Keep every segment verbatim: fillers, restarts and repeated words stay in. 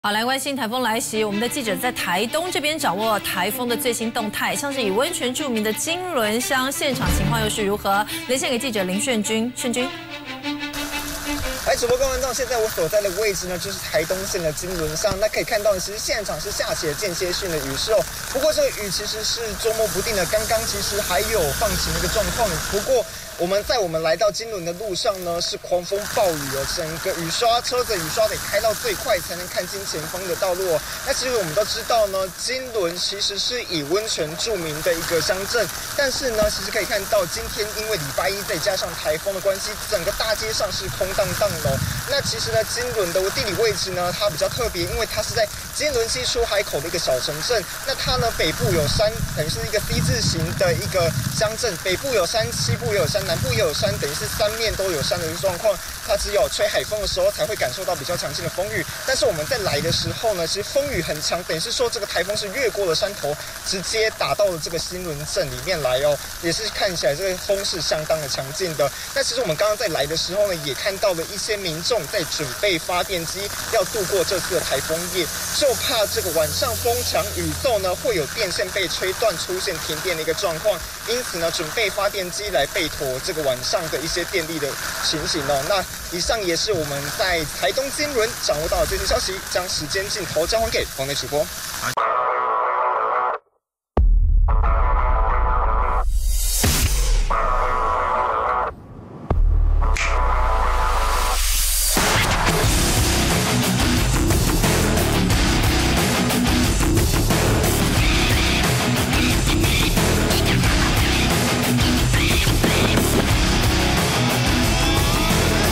好，来关心台风来袭，我们的记者在台东这边掌握台风的最新动态，像是以温泉著名的金轮乡，现场情况又是如何？连线给记者林炫君，炫君。 来，主播各位观众，现在我所在的位置呢，就是台东县的金轮乡。那可以看到，其实现场是下起了间歇性的雨势哦。不过这个雨其实是捉摸不定的，刚刚其实还有放晴的一个状况。不过我们在我们来到金轮的路上呢，是狂风暴雨哦，整个雨刷车子雨刷得开到最快才能看清前方的道路哦。那其实我们都知道呢，金轮其实是以温泉著名的一个乡镇，但是呢，其实可以看到今天因为礼拜一再加上台风的关系，整个大街上是空荡荡。 那其实呢，金轮的地理位置呢，它比较特别，因为它是在金轮溪出海口的一个小城镇。那它呢，北部有山，等于是一个 C 字形的一个乡镇，北部有山，西部也有山，南部也有山，等于是三面都有山的一个状况。它只有吹海风的时候才会感受到比较强劲的风雨。但是我们在来的时候呢，其实风雨很强，等于是说这个台风是越过了山头，直接打到了这个金轮镇里面来哦，也是看起来这个风是相当的强劲的。那其实我们刚刚在来的时候呢，也看到了一些民众在准备发电机，要度过这次的台风夜，就怕这个晚上风强雨骤呢，会有电线被吹断，出现停电的一个状况。因此呢，准备发电机来备妥这个晚上的一些电力的情形哦。那以上也是我们在台东金轮掌握到的最新消息，将时间镜头交还给棚内主播。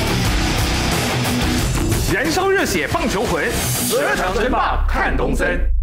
燃烧热血棒球魂，十二强争霸看东森。